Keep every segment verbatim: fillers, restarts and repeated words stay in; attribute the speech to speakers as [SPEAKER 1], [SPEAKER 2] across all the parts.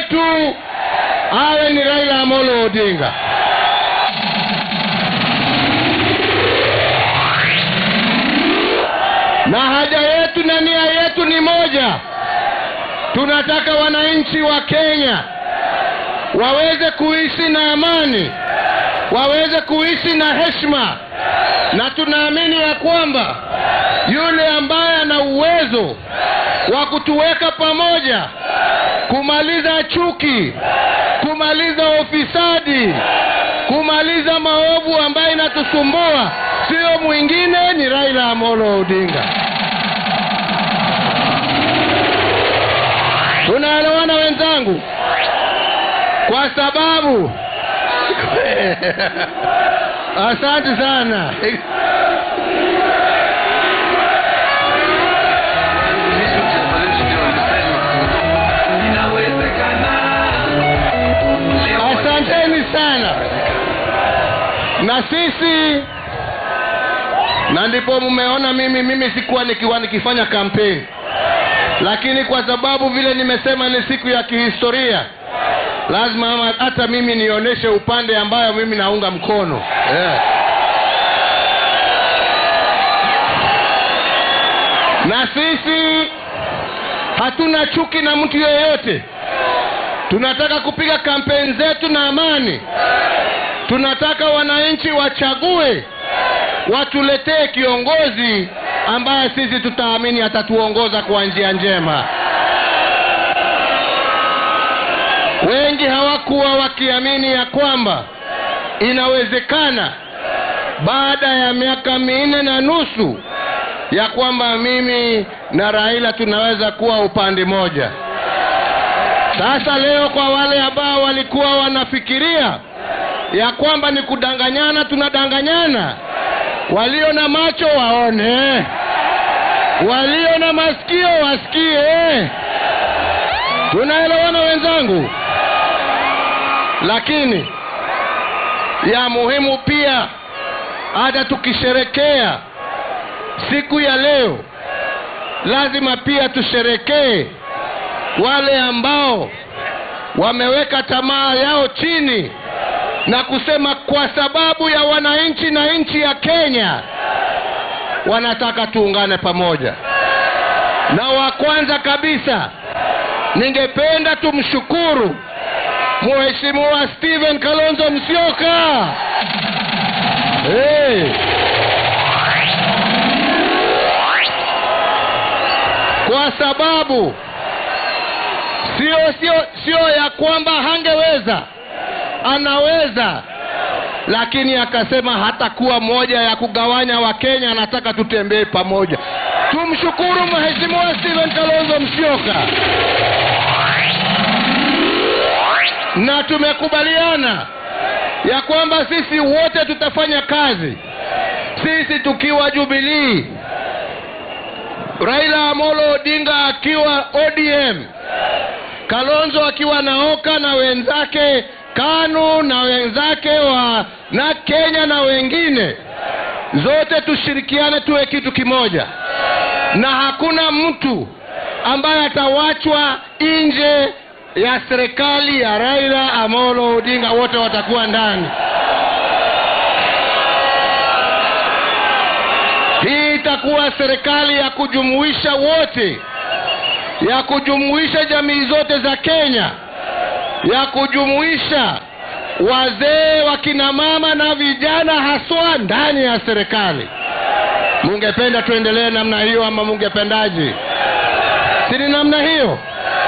[SPEAKER 1] wetu awe ni Raila Amolo Odinga. Na haja yetu na nia yetu ni moja. Tunataka wananchi wa Kenya waweze kuishi na amani, waweze kuishi na heshima, na tunaamini ya kwamba yule ambaye ana uwezo wa kutuweka pamoja, kumaliza chuki, kumaliza ufisadi, kumaliza maovu ambayo inatusumbua, sio mwingine ni Raila Amolo Odinga. Tunaelewana wenzangu? Kwa sababu asante sana. Asanteni sana. Na sisi, na ndipo mmeona mimi mimi sikuwa nikiwa nikifanya kampeni, lakini kwa sababu vile nimesema ni siku ya kihistoria, lazima hata mimi nionyeshe upande ambayo mimi naunga mkono. Yeah. Na sisi hatuna chuki na mtu yeyote. Tunataka kupiga kampeni zetu na amani. Tunataka wananchi wachague, watuletee kiongozi ambaye sisi tutaamini atatuongoza kwa njia njema. Wengi hawakuwa wakiamini ya kwamba inawezekana baada ya miaka minne na nusu ya kwamba mimi na Raila tunaweza kuwa upande moja. Sasa leo kwa wale ambao walikuwa wanafikiria ya kwamba ni kudanganyana, tunadanganyana. Walio na macho waone, walio na masikio wasikie. Tunaelewana wenzangu? Lakini ya muhimu pia, hata tukisherekea siku ya leo, lazima pia tusherekee wale ambao wameweka tamaa yao chini na kusema kwa sababu ya wananchi na nchi ya Kenya wanataka tuungane pamoja. Na wa kwanza kabisa, ningependa tumshukuru Mheshimiwa Stephen Kalonzo Musyoka. Hey. Kwa sababu sio sio sio ya kwamba hangeweza, anaweza, lakini akasema hatakuwa moja ya kugawanya wa Kenya, anataka tutembee pamoja. Tumshukuru Mheshimiwa Stephen Kalonzo Musyoka. Na tumekubaliana ya kwamba sisi wote tutafanya kazi. Sisi tukiwa Jubilee, Raila Amolo Odinga akiwa O D M, Kalonzo akiwa naoka na wenzake Kanu na wenzake wa na Kenya na wengine, zote tushirikiane tuwe kitu kimoja. Na hakuna mtu ambaye atawachwa nje ya serikali ya Raila Amolo Odinga, wote watakuwa ndani. Hii itakuwa serikali ya kujumuisha wote, ya kujumuisha jamii zote za Kenya, ya kujumuisha wazee, wakina mama na vijana haswa ndani ya serikali. Mungependa tuendelee namna hiyo ama mungependaje? Si ni namna hiyo?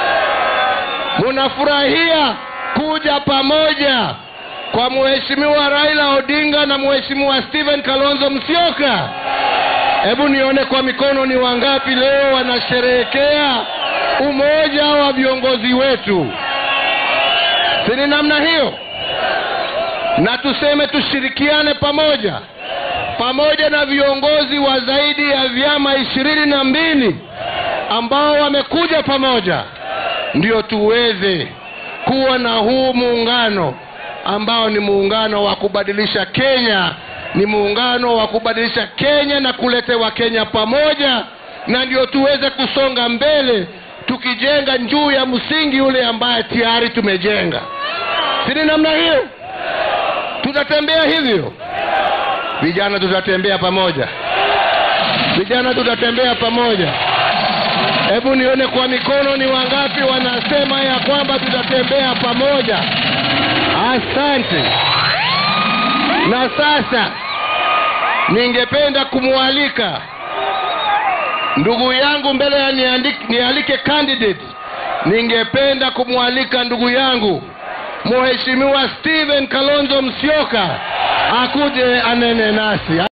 [SPEAKER 1] Munafurahia kuja pamoja kwa Mheshimiwa Raila Odinga na Mheshimiwa Stephen Kalonzo Musyoka? Hebu nione kwa mikono ni wangapi leo wanasherehekea umoja wa viongozi wetu. Si ni namna hiyo? Na tuseme tushirikiane pamoja, pamoja na viongozi wa zaidi ya vyama ishirini na mbili ambao wamekuja pamoja, ndio tuweze kuwa na huu muungano ambao ni muungano wa kubadilisha Kenya, ni muungano wa kubadilisha Kenya na kuleta wa Kenya pamoja, na ndio tuweze kusonga mbele tukijenga juu ya msingi ule ambaye tayari tumejenga. Si ni namna hiyo? Tutatembea hivyo. Vijana tutatembea pamoja. Vijana tutatembea pamoja. Hebu nione kwa mikono ni wangapi wanasema ya kwamba tutatembea pamoja. Asante. Na sasa ningependa kumwalika ndugu yangu mbele ya niandike, nialike candidate. Ningependa kumwalika ndugu yangu Mheshimiwa Stephen Kalonzo Musyoka akuje anene nasi.